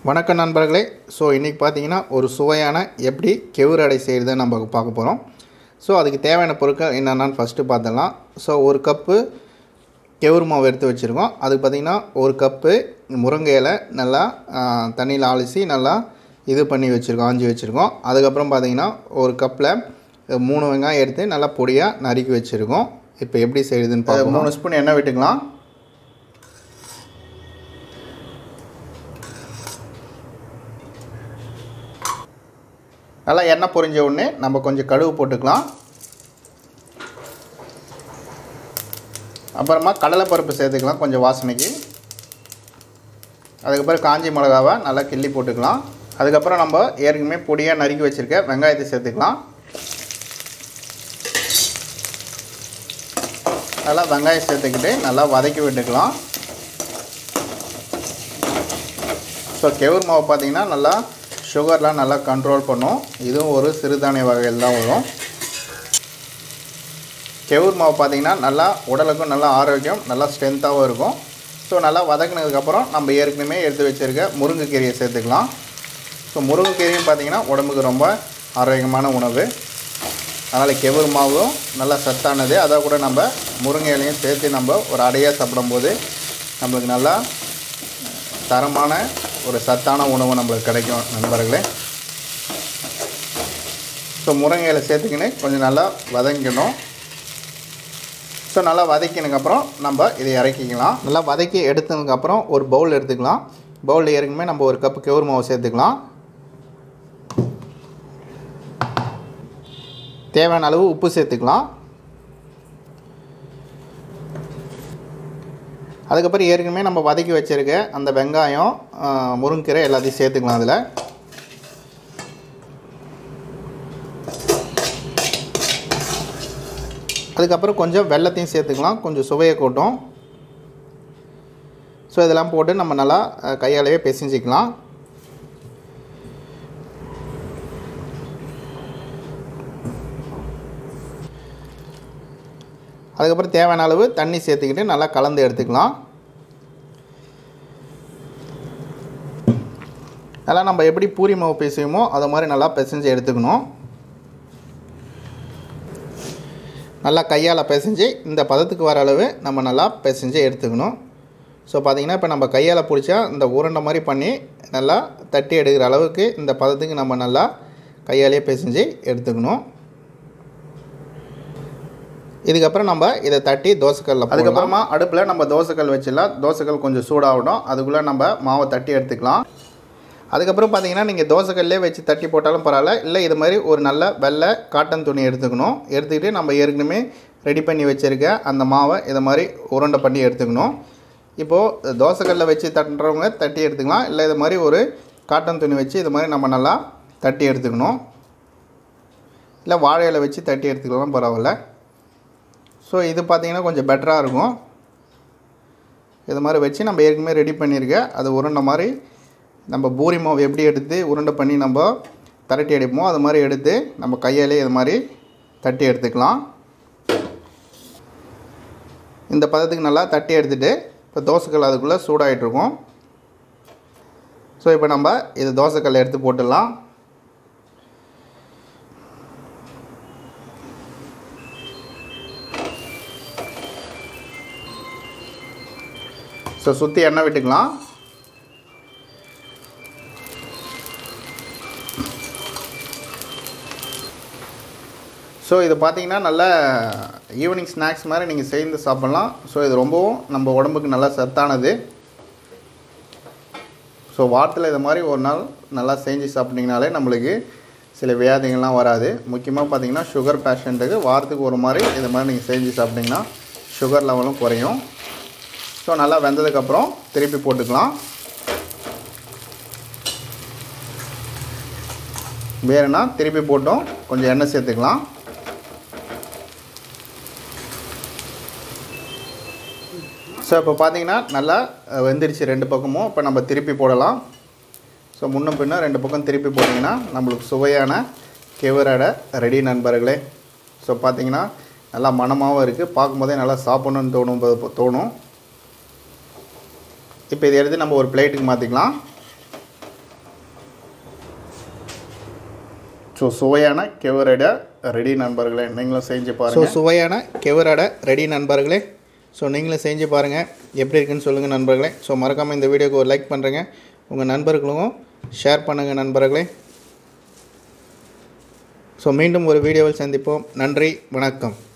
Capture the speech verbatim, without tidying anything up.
வணக்கம் நண்பர்களே. ஸோ இன்றைக்கி பார்த்தீங்கன்னா ஒரு சுவையான எப்படி கெவுரு அடை செய்கிறத நம்ம பார்க்க போகிறோம். ஸோ அதுக்கு தேவையான பொருட்கள் என்னென்னு ஃபஸ்ட்டு பார்த்துடலாம். ஸோ ஒரு கப்பு கெவுரு மாவு எடுத்து வச்சுருக்கோம். அதுக்கு பார்த்திங்கன்னா ஒரு கப்பு முருங்கை இலை நல்லா தண்ணியில் அலசி நல்லா இது பண்ணி வச்சுருக்கோம், ஆஞ்சி வச்சுருக்கோம். அதுக்கப்புறம் பார்த்திங்கன்னா ஒரு கப்பில் மூணு வெங்காயம் எடுத்து நல்லா பொடியாக நறுக்கி வச்சுருக்கோம். இப்போ எப்படி செய்யுதுன்னு பார்க்க மூணு ஸ்பூன் எண்ணெய் விட்டுக்கலாம். நல்லா எண்ணெய் பொரிஞ்ச உடனே நம்ம கொஞ்சம் கடுகு போட்டுக்கலாம். அப்புறமா கடலைப்பருப்பு சேர்த்துக்கலாம் கொஞ்சம் வாசனைக்கு. அதுக்கப்புறம் காஞ்சி மிளகாவை நல்லா கிள்ளி போட்டுக்கலாம். அதுக்கப்புறம் நம்ம ஏற்கனவே பொடியாக நறுக்கி வச்சுருக்க வெங்காயத்தை சேர்த்துக்கலாம். நல்லா வெங்காயம் சேர்த்துக்கிட்டு நல்லா வதக்கி விட்டுக்கலாம். ஸோ கெவுரு மாவு பார்த்திங்கன்னா நல்லா சுகர்லாம் நல்லா கண்ட்ரோல் பண்ணும். இதுவும் ஒரு சிறுதானிய வகையில் தான் வரும். கெவுரு மாவு பார்த்திங்கன்னா நல்லா உடலுக்கும் நல்லா ஆரோக்கியம், நல்லா ஸ்ட்ரென்த்தாகவும் இருக்கும். ஸோ நல்லா வதக்கினதுக்கப்புறம் நம்ம ஏற்கனவே எடுத்து வச்சுருக்க முருங்கைக்கீரையை சேர்த்துக்கலாம். ஸோ முருங்கைக்கீரையும் பார்த்திங்கன்னா உடம்புக்கு ரொம்ப ஆரோக்கியமான உணவு. அதனால் கெவுரு மாவும் நல்லா சத்தானது. அதை கூட நம்ம முருங்கை இலையும் சேர்த்து நம்ம ஒரு அடையாக சாப்பிடும்போது நம்மளுக்கு நல்லா தரமான ஒரு சத்தான உணவு நம்மளுக்கு கிடைக்கும் நண்பர்களே. ஸோ முருங்கை இலை சேர்த்துக்கின்னு கொஞ்சம் நல்லா வதங்கிக்கணும். ஸோ நல்லா வதக்கினதுக்கப்புறம் நம்ம இதை இறக்கிக்கலாம். நல்லா வதக்கி எடுத்ததுக்கப்புறம் ஒரு பவுல் எடுத்துக்கலாம். பவுலில் ஏற்கனவே நம்ம ஒரு கப்பு கெவுரு மாவு சேர்த்துக்கலாம். தேவையான அளவு உப்பு சேர்த்துக்கலாம். அதுக்கப்புறம் ஏற்கனவே நம்ம வதக்கி வச்சுருக்க அந்த வெங்காயம் முருங்கீரை எல்லாத்தையும் சேர்த்துக்கலாம். அதில் அதுக்கப்புறம் கொஞ்சம் வெல்லத்தையும் சேர்த்துக்கலாம், கொஞ்சம் சுவையை கூட்டும். ஸோ இதெல்லாம் போட்டு நம்ம நல்லா கையாலேயே பிசைஞ்சிக்கலாம். அதுக்கப்புறம் தேவையான அளவு தண்ணி சேர்த்துக்கிட்டு நல்லா கலந்து எடுத்துக்கலாம். நல்லா நம்ம எப்படி பூரி மாவு பிசையுமோ அது மாதிரி நல்லா பிசைஞ்சு எடுத்துக்கணும். நல்லா கையால் பிசைஞ்சு இந்த பதத்துக்கு வர அளவு நம்ம நல்லா பிசைஞ்சு எடுத்துக்கணும். ஸோ பார்த்திங்கன்னா இப்போ நம்ம கையால் பிடிச்சா இந்த உருண்டை மாதிரி பண்ணி நல்லா தட்டி எடுக்கிற அளவுக்கு இந்த பதத்துக்கு நம்ம நல்லா கையாலேயே பிசைஞ்சு எடுத்துக்கணும். இதுக்கப்புறம் நம்ம இதை தட்டி தோசைக்கல்ல, அதுக்கப்புறமா அடுப்பில் நம்ம தோசைக்கல் வச்சிடலாம். தோசைக்கல் கொஞ்சம் சூடாகட்டும். அதுக்குள்ளே நம்ம மாவை தட்டி எடுத்துக்கலாம். அதுக்கப்புறம் பார்த்திங்கன்னா நீங்கள் தோசைக்கல்லே வச்சு தட்டி போட்டாலும் பரவாயில்ல. இல்லை இது மாதிரி ஒரு நல்ல வெள்ளை காட்டன் துணி எடுத்துக்கணும். எடுத்துக்கிட்டு நம்ம ஏற்கனவே ரெடி பண்ணி வச்சுருக்க அந்த மாவை இதை மாதிரி உருண்டை பண்ணி எடுத்துக்கணும். இப்போது தோசைக்கல்லில் வச்சு தட்டுறவங்க தட்டி எடுத்துக்கலாம். இல்லை இது மாதிரி ஒரு காட்டன் துணி வச்சு இது மாதிரி நம்ம நல்லா தட்டி எடுத்துக்கணும். இல்லை வாழையில வச்சு தட்டி எடுத்துக்கலாம், பரவாயில்ல. ஸோ இது பார்த்திங்கன்னா கொஞ்சம் பெட்டராக இருக்கும். இது மாதிரி வச்சு நம்ம ஏற்கனவே ரெடி பண்ணியிருக்க அது உருண்டை மாதிரி நம்ம பூரி மாவு எப்படி எடுத்து உருண்டை பண்ணி நம்ம தரட்டி எடுப்போமோ அது மாதிரி எடுத்து நம்ம கையாலே இது மாதிரி தட்டி எடுத்துக்கலாம். இந்த பதத்துக்கு நல்லா தட்டி எடுத்துகிட்டு இப்போ தோசைக்கல் அதுக்குள்ளே சூடாகிட்ருக்கோம். ஸோ இப்போ நம்ம இது தோசைக்கல்லை எடுத்து போட்டுடலாம். ஸோ சுற்றி எண்ணெய் விட்டுக்கலாம். ஸோ இது பார்த்திங்கன்னா நல்ல ஈவினிங் ஸ்நாக்ஸ் மாதிரி நீங்கள் சேர்ந்து சாப்பிட்லாம். ஸோ இது ரொம்பவும் நம்ம உடம்புக்கு நல்லா சத்தானது. ஸோ வாரத்தில் இது மாதிரி ஒரு நாள் நல்லா செஞ்சு சாப்பிட்டிங்கனாலே நம்மளுக்கு சில வியாதிகள்லாம் வராது. முக்கியமாக பார்த்திங்கன்னா சுகர் பேஷண்ட்டுக்கு வாரத்துக்கு ஒரு மாதிரி இது மாதிரி நீங்கள் செஞ்சு சாப்பிட்டிங்கன்னா சுகர் லெவலும் குறையும். ஸோ நல்லா வெந்ததுக்கப்புறம் திருப்பி போட்டுக்கலாம். வேறுனா திருப்பி போட்டோம் கொஞ்சம் எண்ணெய் சேர்த்துக்கலாம். ஸோ இப்போ பார்த்திங்கன்னா நல்லா வெந்துருச்சு ரெண்டு பக்கமும். இப்போ நம்ம திருப்பி போடலாம். ஸோ முன்னும் பின்னும் ரெண்டு பக்கம் திருப்பி போட்டிங்கன்னா நம்மளுக்கு சுவையான கெவுரு அடை ரெடி நண்பர்களே. ஸோ பார்த்திங்கன்னா நல்லா மணமாகவும் இருக்குது. பார்க்கும்போதே நல்லா சாப்பிட்ணுன்னு தோணும் தோணும் இப்போ இதை எடுத்து நம்ம ஒரு பிளேட்டுக்கு மாற்றிக்கலாம். ஸோ சுவையான கெவரடை ரெடி நண்பர்களே, நீங்களும் செஞ்சு பாருங்கள். ஸோ சுவையான கெவரடை ரெடி நண்பர்களே. ஸோ நீங்களும் செஞ்சு பாருங்கள், எப்படி இருக்குன்னு சொல்லுங்கள் நண்பர்களே. ஸோ மறக்காமல் இந்த வீடியோக்கு ஒரு லைக் பண்ணுறேங்க, உங்கள் நண்பர்களுக்கும் ஷேர் பண்ணுங்கள் நண்பர்களே. ஸோ மீண்டும் ஒரு வீடியோவில் சந்திப்போம். நன்றி, வணக்கம்.